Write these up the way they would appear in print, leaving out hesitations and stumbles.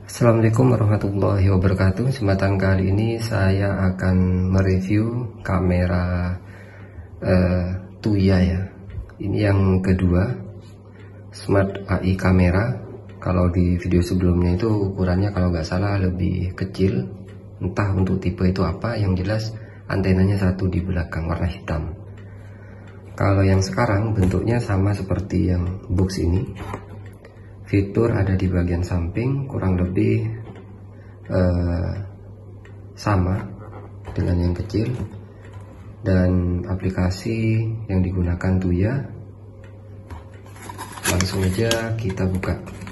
Assalamualaikum warahmatullahi wabarakatuh. Kesempatan kali ini saya akan mereview kamera Tuya ya. Ini yang kedua, Smart AI kamera. Kalau di video sebelumnya itu ukurannya kalau nggak salah lebih kecil. Entah untuk tipe itu apa, yang jelas antenanya satu di belakang warna hitam. Kalau yang sekarang bentuknya sama seperti yang box ini. Fitur ada di bagian samping, kurang lebih sama dengan yang kecil, dan aplikasi yang digunakan Tuya. Langsung aja kita buka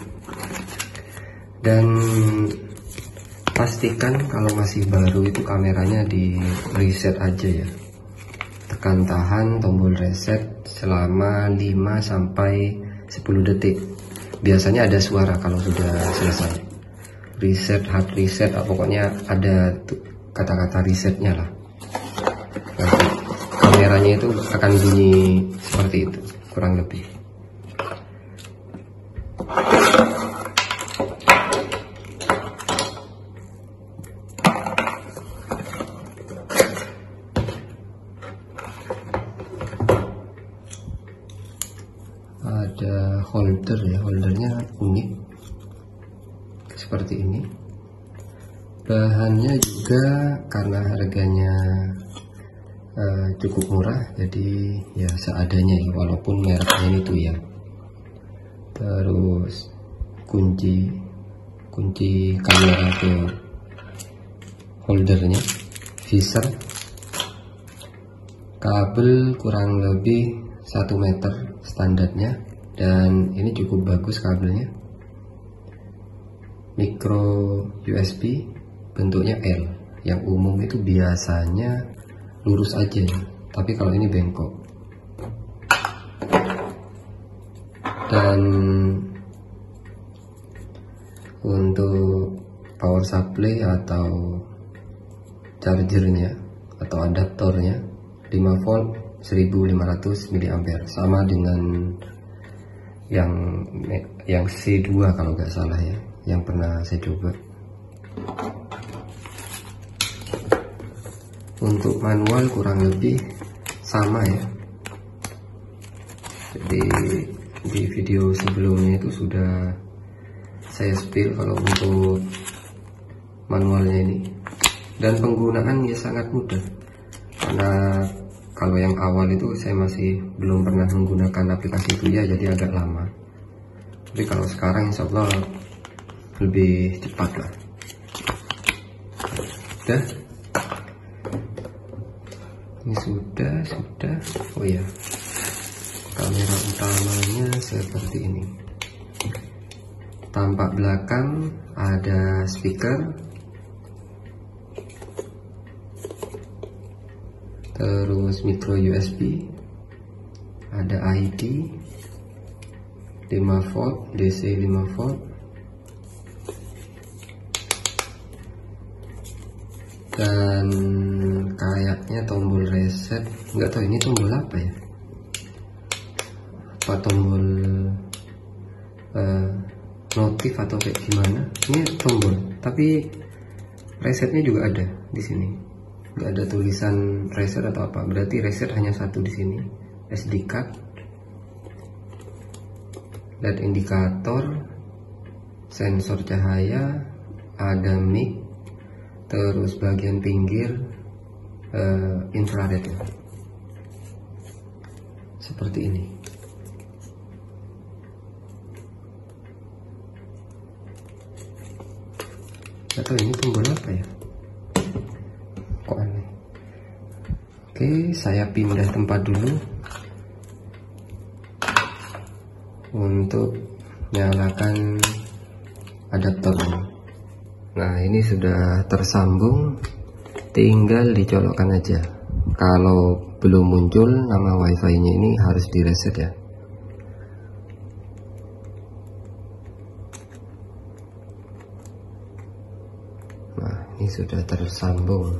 dan pastikan kalau masih baru itu kameranya di reset aja ya. Tekan tahan tombol reset selama 5-10 detik. Biasanya ada suara kalau sudah selesai reset, hard reset, pokoknya ada kata-kata resetnya lah. Nanti kameranya itu akan bunyi seperti itu kurang lebih. Ada holder ya, holdernya unik seperti ini. Bahannya juga karena harganya cukup murah, jadi ya seadanya ya, walaupun mereknya ini tuh ya. Terus kunci kamera ke holdernya, visor, kabel kurang lebih 1 meter standarnya, dan ini cukup bagus kabelnya. Micro USB bentuknya L, yang umum itu biasanya lurus aja ya, tapi kalau ini bengkok. Dan untuk power supply atau chargernya atau adaptornya 5 volt 1500 mAh, sama dengan yang C2 kalau nggak salah ya, yang pernah saya coba. Untuk manual kurang lebih sama ya, jadi di video sebelumnya itu sudah saya spill kalau untuk manualnya ini, dan penggunaan ya sangat mudah, karena kalau yang awal itu saya masih belum pernah menggunakan aplikasi Tuya, jadi agak lama. Tapi kalau sekarang insya Allah lebih cepat lah. Udah, ini sudah. Oh ya, kamera utamanya seperti ini. Tampak belakang ada speaker, terus micro USB, ada ID 5 volt, DC 5 volt, dan kayaknya tombol reset, nggak tahu ini tombol apa ya, apa tombol notif atau kayak gimana. Ini tombol, tapi resetnya juga ada di sini. Nggak ada tulisan reset atau apa, berarti reset hanya satu di sini. SD card, LED indikator, sensor cahaya, ada mic, terus bagian pinggir infrared ya. Seperti ini. Atau ini tombol apa ya? Kok aneh. Oke, saya pindah tempat dulu untuk nyalakan adaptornya. Nah, ini sudah tersambung, tinggal dicolokkan aja. Kalau belum muncul nama wifi nya ini harus direset ya. Nah, ini sudah tersambung.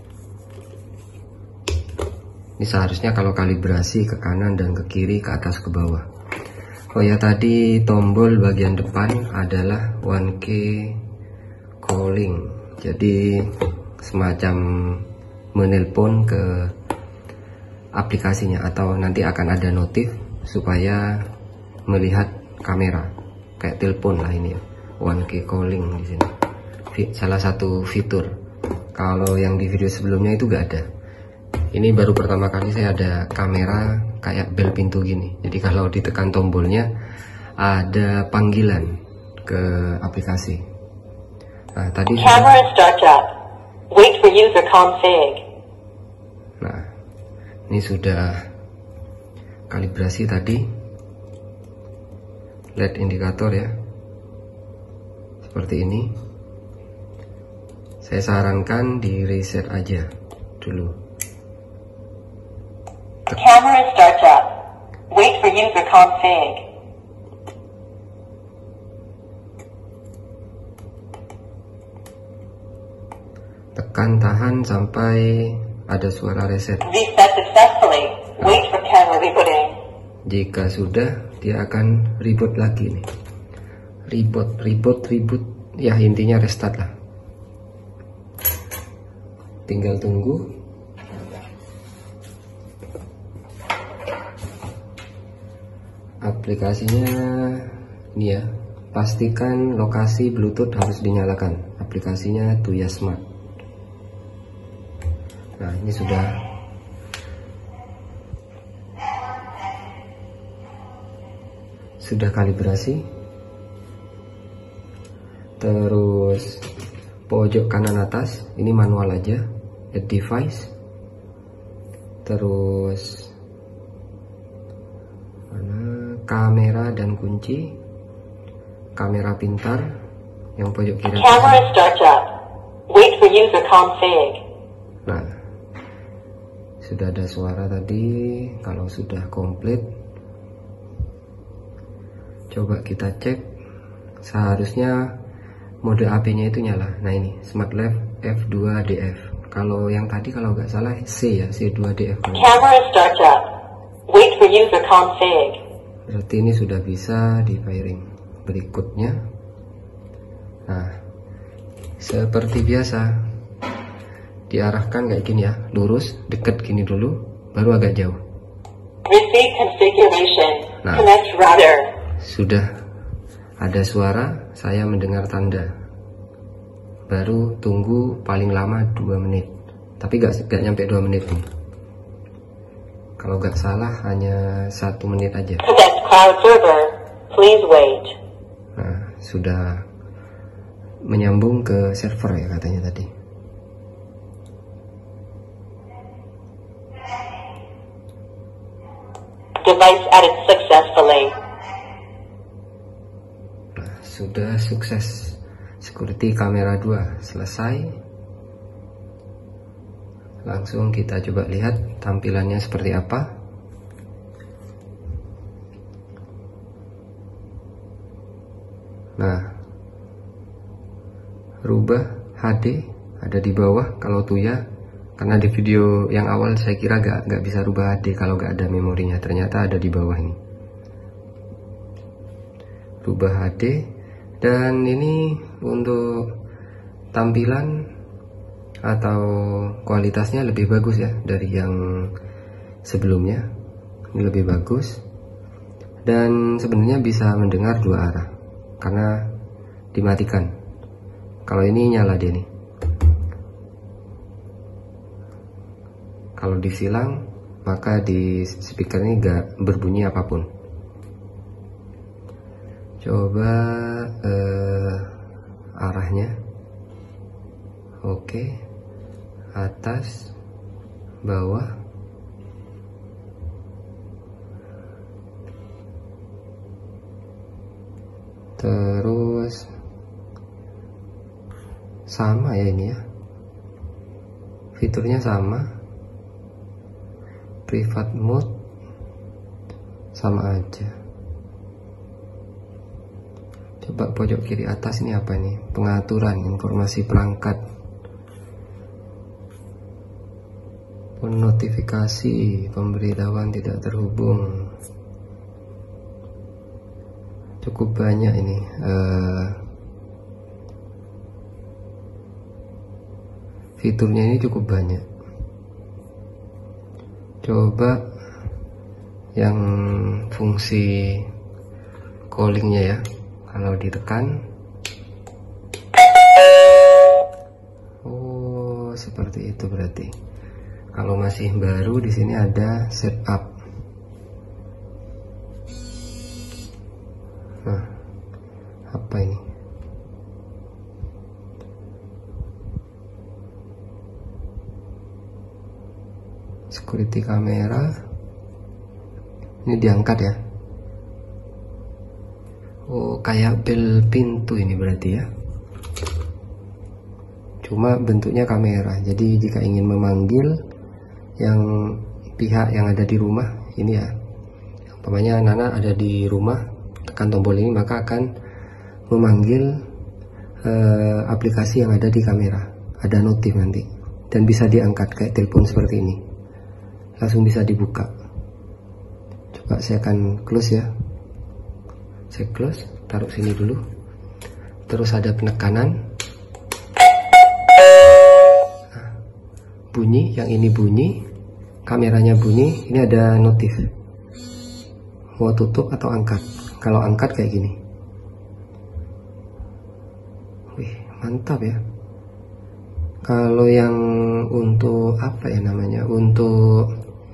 Ini seharusnya kalau kalibrasi ke kanan dan ke kiri, ke atas ke bawah. Oh ya, tadi tombol bagian depan adalah 1K calling, jadi semacam menelpon ke aplikasinya, atau nanti akan ada notif supaya melihat kamera, kayak telepon lah ini ya. One key calling di sini, salah satu fitur. Kalau yang di video sebelumnya itu gak ada. Ini baru pertama kali saya ada kamera kayak bel pintu gini. Jadi kalau ditekan tombolnya ada panggilan ke aplikasi. Nah, tadi camera startup. Wait for user config. Nah, ini sudah kalibrasi tadi. LED indikator ya. Seperti ini. Saya sarankan di reset aja dulu. Camera startup. Wait for user config. Tekan tahan sampai ada suara reset. Reset successfully. Wait for camera rebooting. Jika sudah, dia akan reboot lagi nih. Reboot. Ya intinya restart lah. Tinggal tunggu. Aplikasinya ini ya. Pastikan lokasi Bluetooth harus dinyalakan. Aplikasinya Tuya Smart. Nah, ini sudah kalibrasi. Terus pojok kanan atas ini manual aja, add device. Terus mana kamera dan kunci, kamera pintar yang pojok kiri atas. Camera startup. Wait for user config. Nah, sudah ada suara tadi. Kalau sudah komplit, coba kita cek. Seharusnya mode AP-nya itu nyala. Nah, ini Smart Left F2DF. Kalau yang tadi kalau nggak salah C ya, C2DF. Camera startup. Wait for user config. Berarti ini sudah bisa di pairing. Berikutnya, nah seperti biasa diarahkan kayak gini ya, lurus, deket gini dulu, baru agak jauh. Receive configuration. Nah. Connect router. Sudah ada suara, saya mendengar tanda. Baru tunggu paling lama 2 menit. Tapi gak nyampe 2 menit nih. Kalau gak salah hanya 1 menit aja. Connect cloud server. Please wait. Nah, sudah menyambung ke server ya katanya tadi. Device added successfully. Nah, sudah sukses. Security kamera 2 selesai. Langsung kita coba lihat tampilannya seperti apa. Nah, rubah HD ada di bawah kalau Tuya. Karena di video yang awal saya kira gak bisa rubah HD kalau gak ada memorinya. Ternyata ada di bawah ini. Rubah HD. Dan ini untuk tampilan atau kualitasnya lebih bagus ya dari yang sebelumnya. Ini lebih bagus. Dan sebenarnya bisa mendengar 2 arah. Karena dimatikan. Kalau ini nyala dia nih. Kalau disilang, maka di speaker ini gak berbunyi apapun. Coba arahnya. Oke. Atas, bawah. Terus sama ya ini ya. Fiturnya sama. Private mode sama aja. Coba pojok kiri atas ini apa nih? Pengaturan informasi perangkat, notifikasi, pemberitahuan tidak terhubung. Cukup banyak ini fiturnya ini cukup banyak. Coba yang fungsi callingnya ya, kalau ditekan, oh seperti itu berarti. Kalau masih baru, di sini ada setup. Nah, apa ini? Security kamera. Ini diangkat ya. Oh, kayak bel pintu ini berarti ya. Cuma bentuknya kamera. Jadi jika ingin memanggil yang pihak yang ada di rumah ini ya, umpamanya Nana ada di rumah, tekan tombol ini maka akan memanggil aplikasi yang ada di kamera. Ada notif nanti dan bisa diangkat kayak telepon seperti ini, langsung bisa dibuka. Coba saya akan close ya. Saya close, taruh sini dulu. Terus ada penekanan. Nah, bunyi, yang ini bunyi, kameranya bunyi, ini ada notif. Mau tutup atau angkat? Kalau angkat kayak gini. Wih, mantap ya. Kalau yang untuk apa ya namanya? Untuk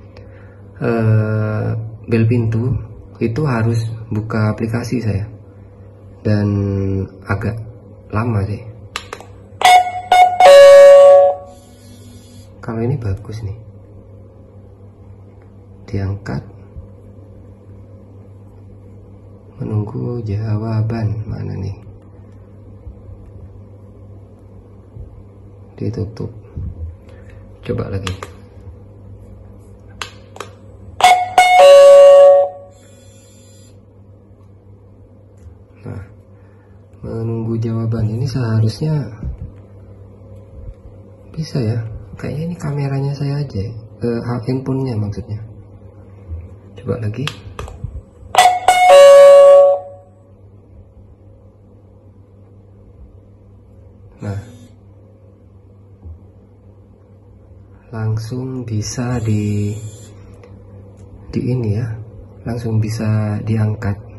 bel pintu itu harus buka aplikasi saya, dan agak lama sih. Kalau ini bagus nih, diangkat, menunggu jawaban, mana nih, ditutup. Coba lagi. Nah, menunggu jawaban ini seharusnya bisa ya. Kayaknya ini kameranya saya aja, handphonenya maksudnya. Coba lagi. Nah, langsung bisa di ini ya, langsung bisa diangkat.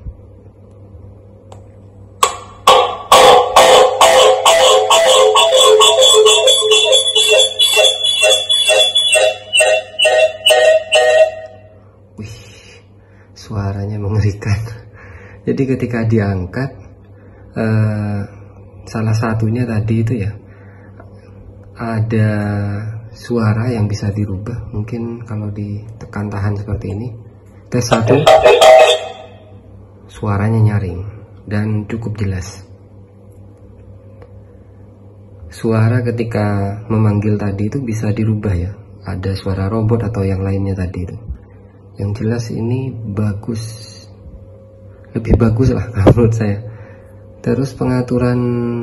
Wih, suaranya mengerikan. Jadi ketika diangkat, salah satunya tadi itu ya, ada suara yang bisa dirubah. Mungkin kalau ditekan tahan seperti ini, tes 1, suaranya nyaring dan cukup jelas. Suara ketika memanggil tadi itu bisa dirubah ya, ada suara robot atau yang lainnya tadi itu. Yang jelas ini bagus, lebih bagus lah kalau menurut saya. Terus pengaturan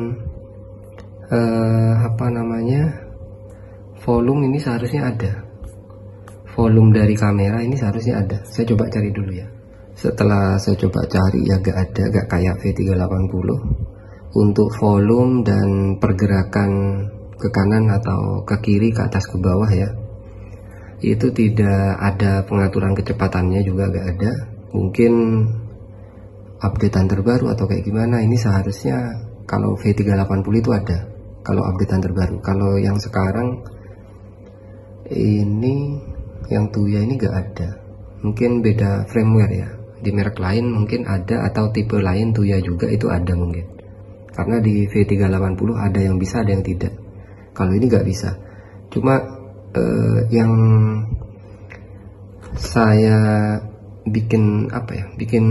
apa namanya, volume ini seharusnya ada. Volume dari kamera ini seharusnya ada. Saya coba cari dulu ya. Setelah saya coba cari ya gak ada, gak kayak V380. Untuk volume dan pergerakan ke kanan atau ke kiri, ke atas, ke bawah ya, itu tidak ada pengaturan kecepatannya juga gak ada. Mungkin updatean terbaru atau kayak gimana. Ini seharusnya kalau V380 itu ada, kalau updatean terbaru. Kalau yang sekarang ini, yang Tuya ini gak ada. Mungkin beda firmware ya, di merek lain mungkin ada, atau tipe lain Tuya juga itu ada mungkin. Karena di V380 ada yang bisa, ada yang tidak. Kalau ini gak bisa. Cuma yang saya bikin apa ya, bikin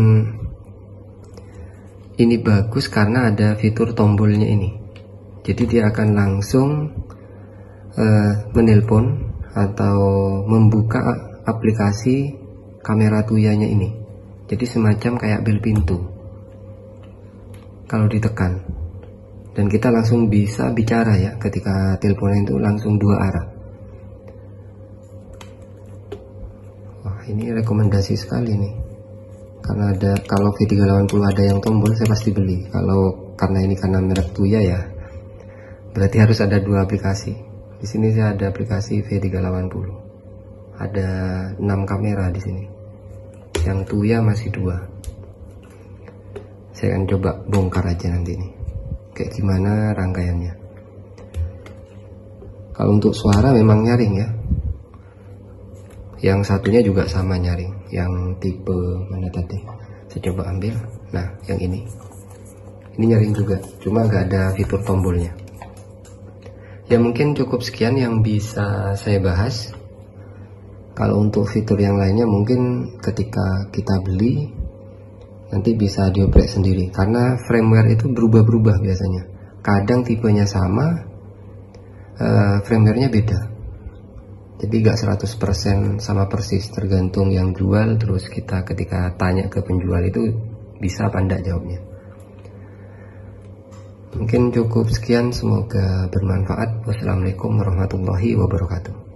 ini bagus karena ada fitur tombolnya ini. Jadi dia akan langsung menelpon atau membuka aplikasi kamera Tuyanya ini. Jadi semacam kayak bel pintu kalau ditekan, dan kita langsung bisa bicara ya ketika teleponnya itu langsung 2 arah. Wah, ini rekomendasi sekali nih, karena ada, kalau V380 ada yang tombol saya pasti beli. Kalau karena ini karena merek Tuya ya, berarti harus ada 2 aplikasi. Di sini saya ada aplikasi V380. Ada 6 kamera di sini. Yang Tuya masih 2. Saya akan coba bongkar aja nanti nih. Kayak gimana rangkaiannya. Kalau untuk suara memang nyaring ya. Yang satunya juga sama nyaring. Yang tipe mana tadi? Saya coba ambil. Nah, yang ini. Ini nyaring juga, cuma nggak ada fitur tombolnya. Ya mungkin cukup sekian yang bisa saya bahas. Kalau untuk fitur yang lainnya mungkin ketika kita beli nanti bisa dioprek sendiri, karena firmware itu berubah-berubah biasanya. Kadang tipenya sama, firmware-nya beda. Jadi gak 100% sama persis, tergantung yang jual. Terus kita ketika tanya ke penjual itu bisa apa enggak jawabnya. Mungkin cukup sekian, semoga bermanfaat. Wassalamualaikum warahmatullahi wabarakatuh.